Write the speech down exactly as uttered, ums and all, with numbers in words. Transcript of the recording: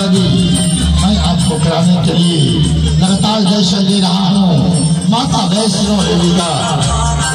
नदी मैं आपको कराने के लिए लगातार दर्शन दे रहा हूँ माता वैष्णो देवी का।